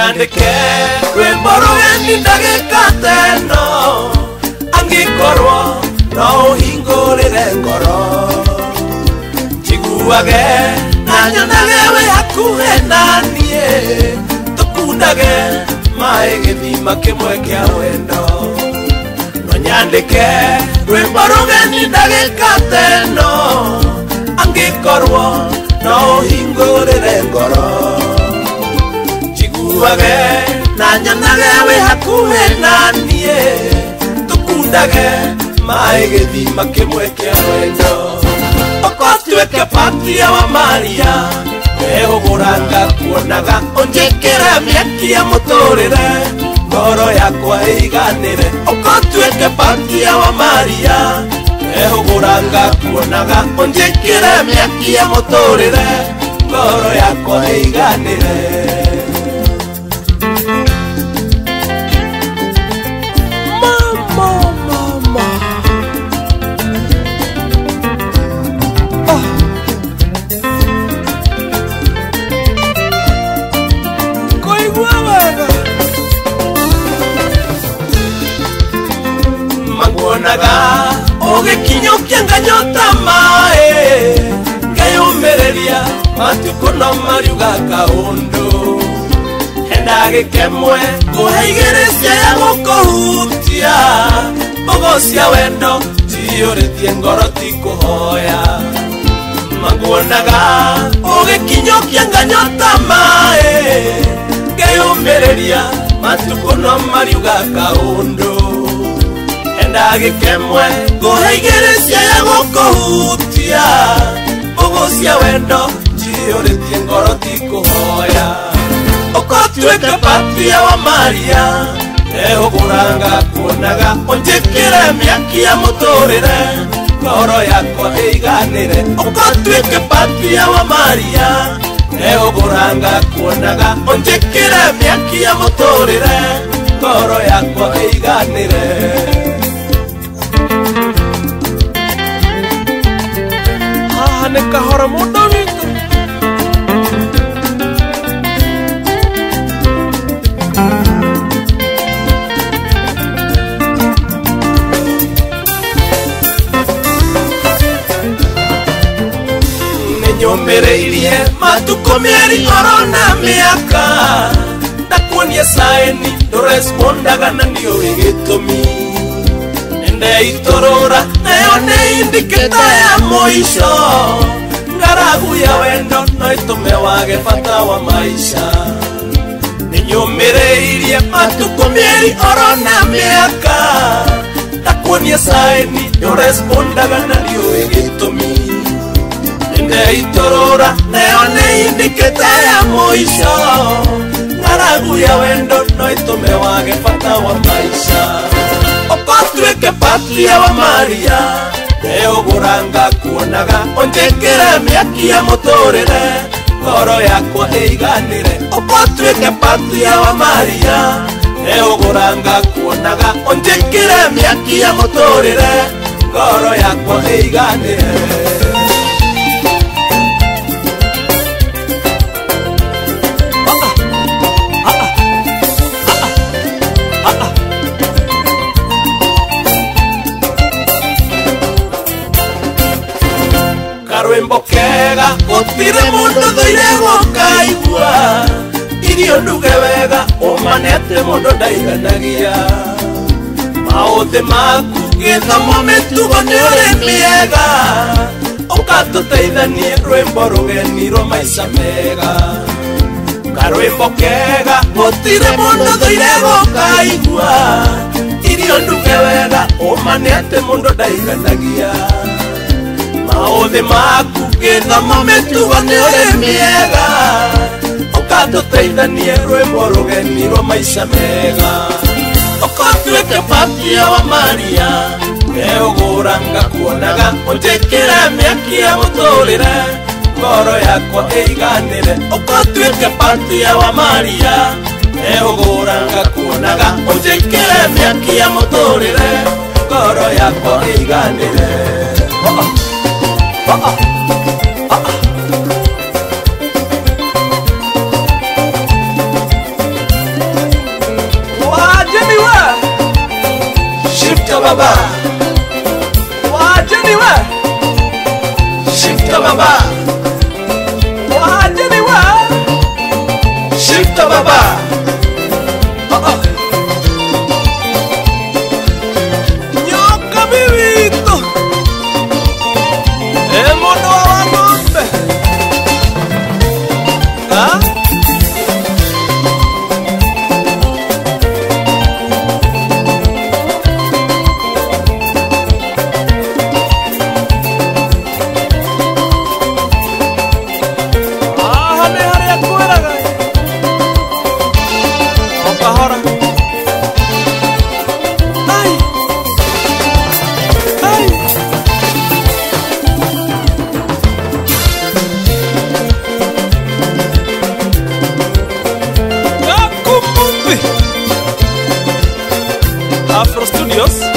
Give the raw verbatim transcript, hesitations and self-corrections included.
nyandike rwimbo rugeni ndagika teno angikorwo no uhingurire ngoro njiguage na nyonage we hakuhe nanie tukundage mae githima kimwe kia wendo no nyandike rwimbo rugeni ndagika teno angikorwo no uhingurire ngoro njiguage na nyonage we hakuhe nanie tukundage mae githima kimwe kia wendo okotweke patria wa Maria ehuguranga kuonaga onjekera miakia muturire ngoro yakwa iganire okotweke patria wa Maria ehuguranga kuonaga onjekera miakia muturire ngoro yakwa iganire Manguonaga ogekinyo kianganyota mae ngayumereria matuko no mariuga kaundu endage kemwe kuhaigeresia ya gukuhutia bogosia wendo tiyoretie ngoro tikuhoya Manguonaga ogekinyo kianganyota mae ngayumereria matuko no mariuga kaundu endage kemwe kuhaigeresia ya gukuhutia bogosia wendo tiyoretie ngoro tikuhoya okotweke patria wa Maria ehuguranga kuonaga onjekera miakia muturire ngoro yakwa iganire okotweke patria wa Maria ehuguranga kuonaga onjekera miakia muturire ngoro yakwa iganire ah ne kahora mundo wingo nenyomereirie matuko mieri orona miaka ndakuonie saeni ndorespondaga na ndio gĩtũmi ndeitorora nayo nĩ indiketa ya moisho ngaragu ya wendo no itume wage bata wa maisha ninyumireirie matuko mieri orona miaka ndakuonie saeni ndorespondaga na ndio gĩtũmi ndeitorora nayo nĩ indiketa ya moisho ngaragu ya wendo no itume wage bata wa maisha okotweke patria wa Maria ehuguranga kuonaga onjekera miakia muturire ngoro yakwa iganire okotweke patria wa Maria ehuguranga kuonaga onjekera miakia muturire ngoro yakwa iganire Rwimbo kega gutire mundu thuire gukaigua irio nduge wega umanete mundu ndaiganagia mauthi maku githomo mitugo ni uri miega ukatuteithanie rwimbo rugeni rwa maica mega karwimbo kega gutire mundu thuire gukaigua irio nduge wega umanete mundu ndaiganagia mauthi maku githomo mitugo ni uri miega ukatuteithanie rwimbo rugeni rwa maica mega okotweke patria wa Maria ehuguranga kuonaga onjekera miakia muturire ngoro yakwa iganire okotweke patria wa Maria ehuguranga kuonaga onjekera miakia muturire ngoro yakwa iganire Ah ah ah ah baba. Wajeni we. Shifter baba. Wajeni we. Shifter baba. Oh oh. Nyoka vivito. El mono wa ng'ombe. Ah? Afro Studios.